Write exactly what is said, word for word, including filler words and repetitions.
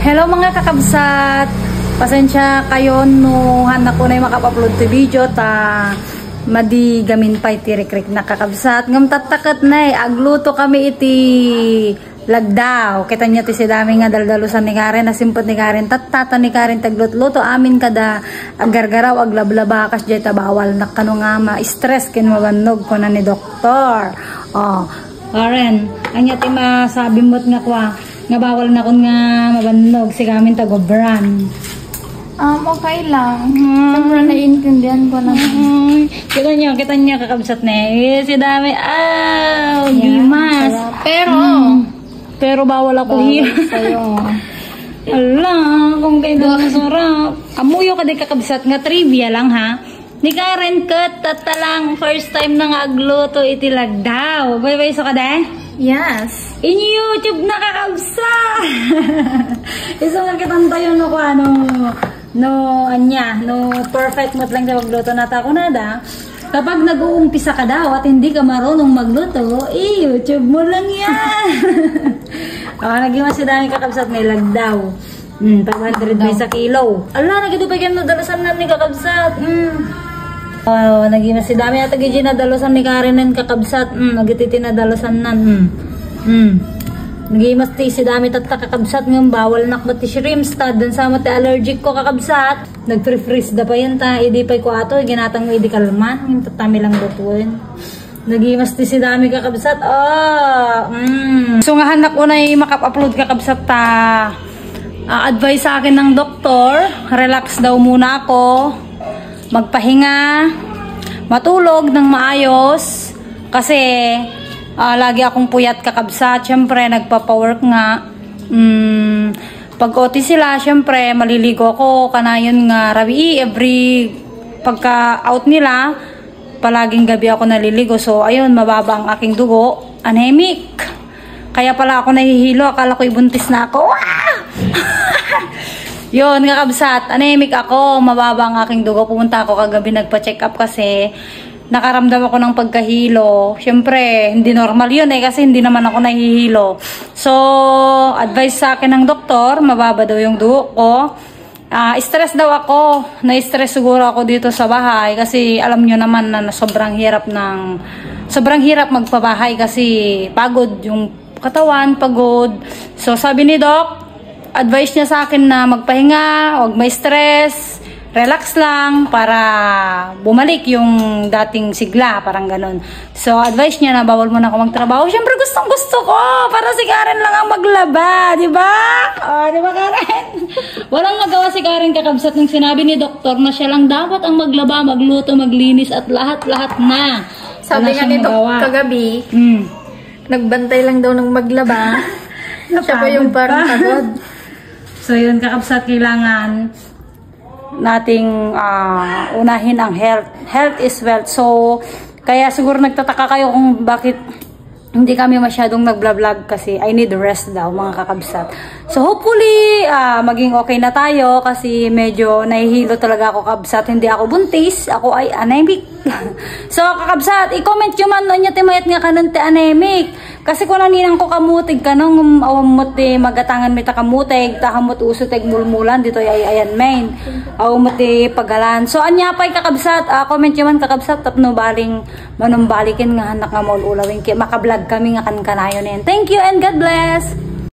Hello mga kakabsat! Pasensya kayo no hanak ko na yung makapupload to video ta madi gamin pa iti rikrik na kakabsat. Ngam tatakat na eh, agluto kami iti lagdaw. Kita niya ti si dami nga daldalusan ni Karen, nasimpot ni Karen, tatata ni Karen taglutluto amin kada agargaraw aglablabakas jay tabawal na kano nga ma-stress kin mabanog ko na ni doktor. Oh, Karen, anya ti masabi mo't nga kwa nga bawal na kun nga mabanog si kamin tagobran. Um, okay lang. Mm. Siyempre naiintindihan ko naman. Mm. Kita niyo, kita niyo kakabsat na eh. Si dami, ah, gimas. Yeah, pero, mm. pero bawal ako here. Sa'yo. Ala, kung kayo doon masarap. Amuyo ka din kakabsat nga trivia lang ha. Ni Karen kat, tata lang, first time na nga agluto itilag daw. Bye-bye so ka din? Yes. In YouTube na kakabsa. Isa nga kitang tayo no ko ano, no, anya, no, perfect mo't lang na magluto na tako na da. Kapag nag-uumpisa ka daw at hindi ka marunong magluto, eh, YouTube mo lang yan. Oh, naging mas dami kakabsat may lagdaw. Hmm, five hundred by sa kilo. Ala, nagitupagyan no, dalasan na ni kakabsat. Hmm. Oh, naging si dami at naging ginadalusan ni Karen ng kakabsat. Mm, nagititi na dalusan nan. Mm. Mm. Naging mas si dami at kakabsat ng bawal nakbat ti shrimps ta. Dan sa mati allergic ko kakabsat. Nag-freeze da pa yun ta. Idi pa ko ato. Ginatang mo idi kalman. Yung tatami lang lutuin. Naging mas si dami kakabsat. Oh, mm. So nga hanak ko na yung makap-upload kakabsat ta. Uh, advice sa akin ng doktor. Relax daw muna ako. Magpahinga, matulog ng maayos kasi uh, lagi akong puyat kakabsat. Syempre nagpapawork nga. mm, pag O T sila syempre maliligo ako kanayon nga rabi every pagka out nila palaging gabi ako naliligo. So ayun, mababa ang aking dugo, anemic, kaya pala ako nahihilo, akala ko ibuntis na ako. Yun, kakabsat, anemic ako, mababa ang aking dugo. Pumunta ako kagabi, nagpa-check up kasi nakaramdam ako ng pagkahilo. Siyempre, hindi normal yun eh, kasi hindi naman ako nahihilo. So, advice sa akin ng doktor, mababa daw yung dugo ko. Uh, stress daw ako, na-stress siguro ako dito sa bahay kasi alam nyo naman na sobrang hirap ng, sobrang hirap magpabahay kasi pagod yung katawan, pagod. So, sabi ni Doc, advice niya sa akin na magpahinga, huwag may stress, relax lang para bumalik yung dating sigla, parang ganun. So, advice niya na bawal mo na ako magtrabaho. Siyempre, gustong gusto ko para si Karen lang ang maglaba, di ba? Oh, di ba Karen? Walang magawa si Karen kakabsat ng sinabi ni doktor na siya lang dapat ang maglaba, magluto, maglinis at lahat-lahat na. Sabi nga ni Dok kagabi, mm. nagbantay lang daw ng maglaba. Siya pa yung parang pagod. So yun kakabsat, kailangan nating uh, unahin ang health. Health is wealth. So kaya siguro nagtataka kayo kung bakit hindi kami masyadong nag-vlog kasi I need rest daw mga kakabsat. So hopefully uh, maging okay na tayo kasi medyo nahihilo talaga ako kakabsat. Hindi ako buntis, ako ay anemic. So kakabsat, i-comment nyo man anya timayat nga kanon ti anemic. Kasi kung naninang ko kamutig ka nung awamot ti magatangan mi ta kamutig, tahamot uso teg mulmulan dito ay ayan main. Awamot ti pagalan. So anya pay kakabsat, uh, comment nyo man kakabsat tapno baling manumbalikin nga hanak nga maululawin ki makablog kami nga kan kanayon. Thank you and God bless.